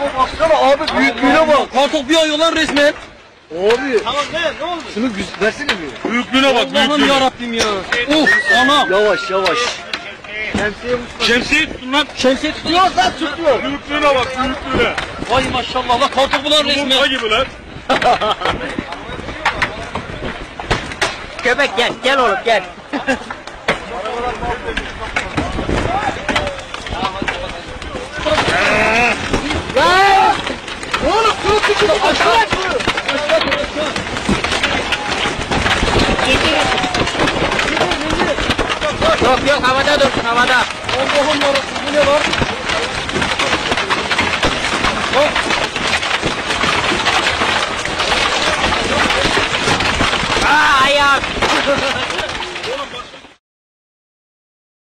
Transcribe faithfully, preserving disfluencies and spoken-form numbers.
baksana abi büyüklüğüne bak. Kartok bir ayıyor lan resmen. Abi. Tamam ne? Ne oldu? Şunu güz- versene bir. Büyüklüğüne bak, Allah'ım büyüklüğüne. yarabbim ya. Uf anam. Yavaş yavaş. Şemsiye Mustafa. Şemsiye tutun lan. Şemsiye tutuyor. Tutuyor lan tutuyor. Büyüklüğüne bak, büyüklüğüne. Vay maşallah lan kartok bu lan Yumurta resmen. gibi lan. Köpek gel gel oğlum gel. Lan! Oğlum şunu tutun. Aşağı şunu. Yok yok havada dursun havada. Allah'ım yarabbim bu ne lan? Aa ayak.